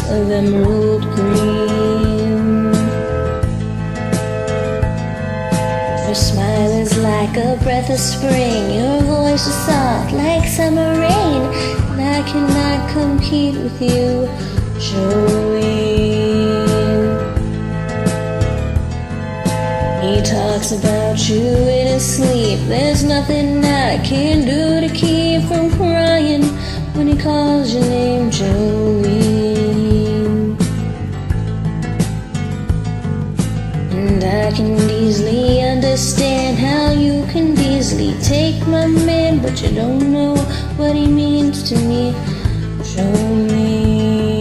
of emerald green. Your smile is like a breath of spring, your voice is soft like summer rain, and I cannot compete with you, Jolene. He talks about you in his sleep. There's nothing I can do to keep from crying when he calls your name, Jolene. And I can easily understand how you can easily take my man, but you don't know what he means to me, Jolene.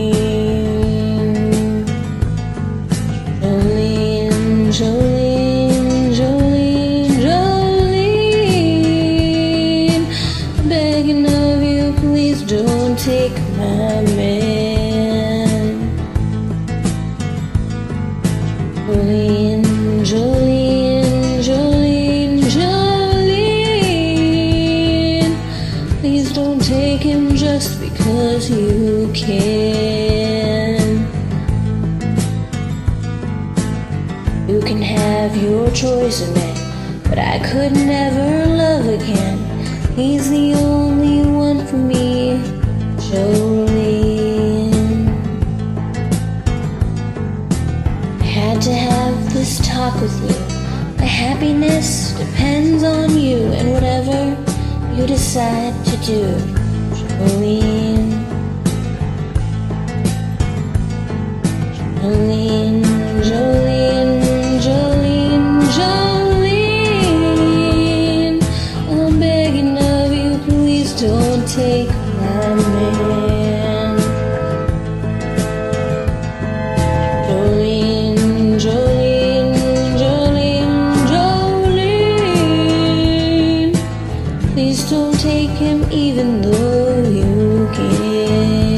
Jolene, Jolene, Jolene, Jolene, I'm begging of you, please don't take my man. Jolene, Jolene, Jolene, Jolene, please don't take him just because you can. You can have your choice of men, but I could never love again. He's the only one for me, Jolene. I had to have this talk with you. My happiness depends on you and whatever you decide to do, Jolene. Jolene, Jolene, Jolene, Jolene, I'm begging of you, please don't take my man. Jolene, Jolene, Jolene, Jolene, please don't take him even though you can.